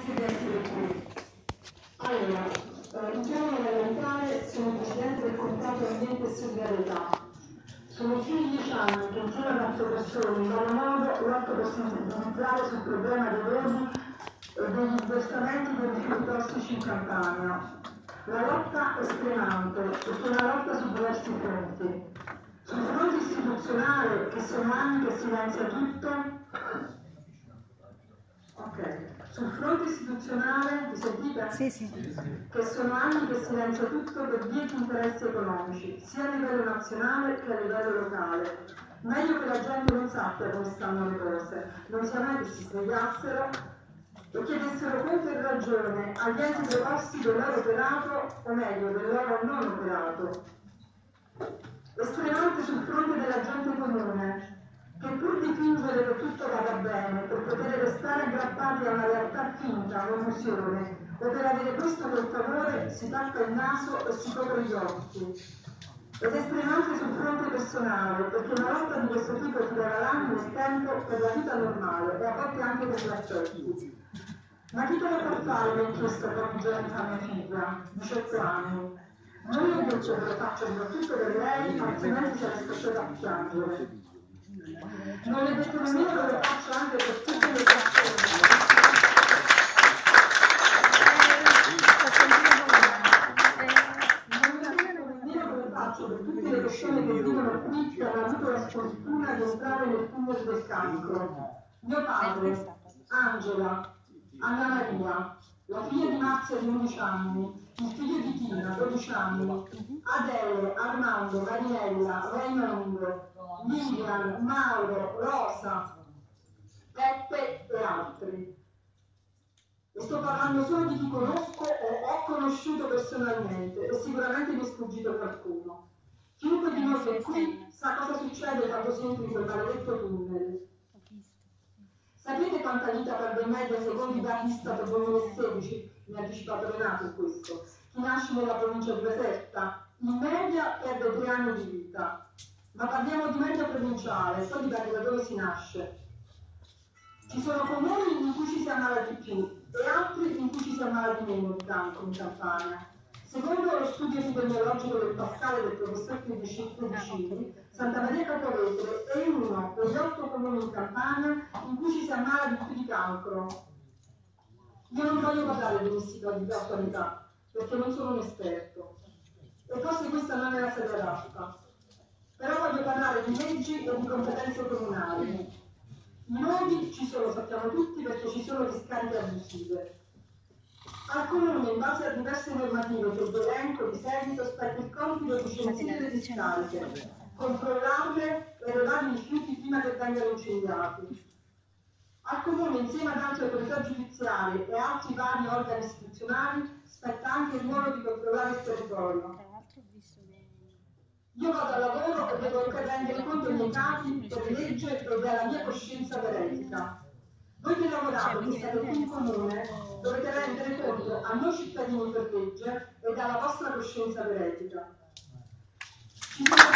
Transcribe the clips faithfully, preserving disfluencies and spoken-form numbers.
Grazie di essere qui. Allora, eh, Luciano Valentale, sono Presidente del Comitato Ambiente e Solidarietà. Sono più di dieci anni che insieme ad altre persone in vario modo lotto per sensibilizzare sul problema dei voli e degli sversamenti dei rifiuti tossici in Campania. La lotta è stremante perché è una lotta su diversi fronti. Sul fronte istituzionale, che sono anni che silenzia tutto, ok. Sul fronte istituzionale, mi sentite? Sì, sì. Che sono anni che silenzia tutto per via di interessi economici, sia a livello nazionale che a livello locale. Meglio che la gente non sappia come stanno le cose, non sia mai che si svegliassero e chiedessero conto e ragione agli enti preposti del loro operato, o meglio, del loro non operato. Estremamente sul fronte della gente comune, che pur di fingere che tutto vada bene, per poter restare aggrappati a una realtà finta, un'illusione, o per avere questo per favore, si tappa il naso e si copre gli occhi. Ed estremamente sul fronte personale, perché una lotta di questo tipo ti dà l'anno e il tempo per la vita normale e a volte anche per gli affetti. Ma chi te lo può fare mi ha chiesto pochi giorni fa mia figlia, diciotto anni. Non io ho detto che lo faccio soprattutto per lei, altrimenti sarei scocciata a piangere. Non le detto nemmeno che lo faccio anche per tutte le persone. Per tutte le persone che vivono qui che hanno avuto la sfortuna di entrare nel tunnel del cancro. Mio padre, Angela, Anna Maria, la figlia di Marzia di undici anni, il figlio di Tina, dodici anni, Adele, Armando, Mariella, Raimondo, Lilian, Mauro, Rosa, Peppe e altri. E sto parlando solo di chi conosco o ho conosciuto personalmente e sicuramente mi è sfuggito qualcuno. Chiunque di noi che è qui sa cosa succede quando si entra in quel maledetto tunnel. Sapete quanta vita perde in media secondo i dati Istat duemilasedici? Mi ha anticipato Renato in questo. Chi nasce nella provincia di Caserta in media perde tre anni di vita. Ma parliamo di media provinciale, poi dipende da dove si nasce. Ci sono comuni in cui ci si ammala di più e altri in cui ci si ammala di meno di cancro in Campania. Secondo lo studio epidemiologico del Pascale del professor Pedicini, Santa Maria Capua Vetere è uno degli otto comuni in Campania in cui ci si ammala di più di cancro. Io non voglio parlare dell'istituto di attualità, perché non sono un esperto. E forse questa non è la sede adatta. Però voglio parlare di leggi e di competenze comunali. I nodi ci sono, sappiamo tutti, perché ci sono discariche abusive. Al comune, in base a diverse normative che vi elenco di seguito, spetta il compito di censire le discariche, controllarle e elevare i rifiuti prima che vengano incendiati. Al comune, insieme ad altre autorità giudiziarie e altri vari organi istituzionali, spetta anche il ruolo di controllare il territorio. Io vado al lavoro e devo rendere conto ai miei capi per legge ed alla mia coscienza per etica. Voi che lavorate, che siete qui in comune, dovete rendere conto a noi cittadini per legge ed alla vostra coscienza per etica. Ci sono...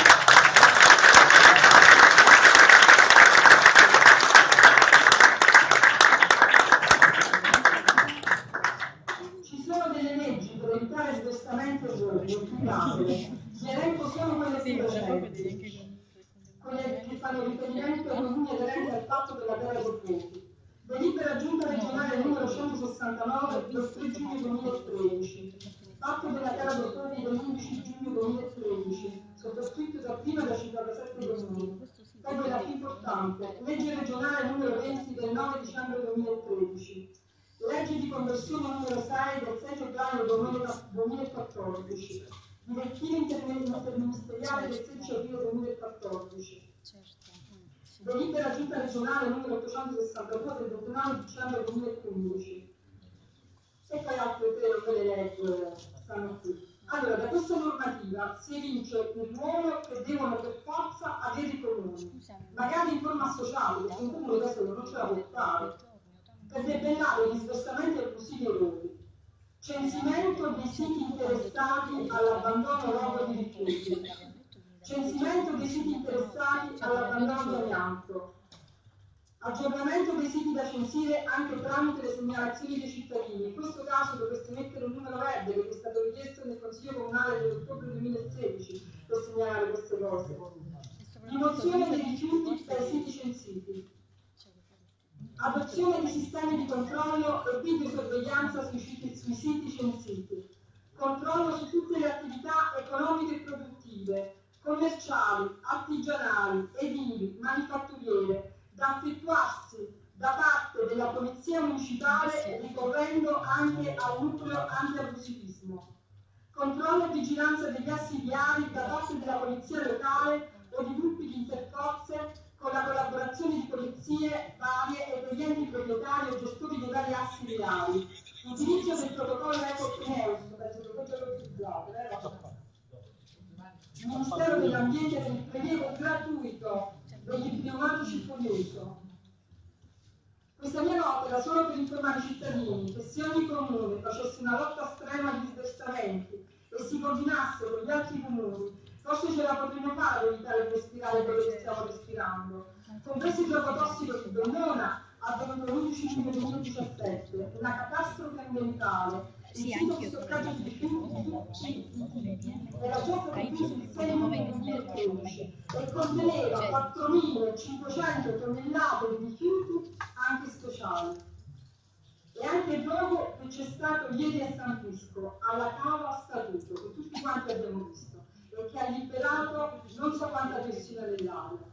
Ci sono delle leggi per evitare sversamenti e voli, imputabili. Vi elenco solo quelle più recenti, quelle che fanno riferimento ai comuni aderenti al patto della terra dei fuochi. Delibera giunta regionale numero centosessantanove del tre giugno duemilatredici, patto della terra dei fuochi dell'undici giugno duemilatredici, sottoscritto da prima da cinquantasette comuni. Poi quella più importante, legge regionale numero venti del nove dicembre duemilatredici, legge di conversione numero sei del sei febbraio duemilaquattordici, direttiva interministeriale del sedici aprile duemilaquattordici. Delibera giunta regionale numero ottocentosessantadue del ventinove dicembre duemilaquindici. E poi altre tre quelle legge stanno qui. Allora, da questa normativa si evince il ruolo che devono per forza avere i comuni, magari in forma associata, perché un comune da solo non ce la può fare, per debellare gli sversamenti abusivi e errori. Censimento dei siti interessati all'abbandono luogo di rifiuti. Censimento dei siti interessati all'abbandono di amianto. Aggiornamento dei siti da censire anche tramite le segnalazioni dei cittadini. In questo caso dovreste mettere un numero verde che vi è stato richiesto nel Consiglio Comunale dell'ottobre duemilasedici per segnalare queste cose. Rimozione dei rifiuti dai siti censiti. Adozione di sistemi di controllo e videosorveglianza sui siti, sui siti censiti. Controllo su tutte le attività economiche e produttive, commerciali, artigianali, edili, manifatturiere, da effettuarsi da parte della Polizia Municipale ricorrendo anche al nucleo anti-abusivismo. Controllo e vigilanza degli assi viari da parte della Polizia Locale o di gruppi di interforze con la collaborazione di polizie varie e degli enti proprietari o gestori dei vari assi viari. Utilizzo del protocollo Eco-Pneus, penso che voi già lo utilizzate, vero? Ministero dell'Ambiente per il prelievo gratuito degli pneumatici fuori uso. Questa mia nota era solo per informare i cittadini che se ogni comune facesse una lotta estrema agli sversamenti e si coordinasse con gli altri comuni, forse ce la potremmo fare ad evitare di respirare quello che stiamo respirando. Compreso il gioco tossico di Bellona, avvenuto l'undici luglio duemiladiciassette, una catastrofe ambientale, il sito di stoccaggio di rifiuti era già previsto il sei luglio duemilatredici e conteneva quattromilacinquecento tonnellate di rifiuti anche speciali. E anche il rogo che c'è stato ieri a San Francisco, alla cava Statuto, che tutti quanti abbiamo visto, e che ha liberato non so quanta diossina nell'aria.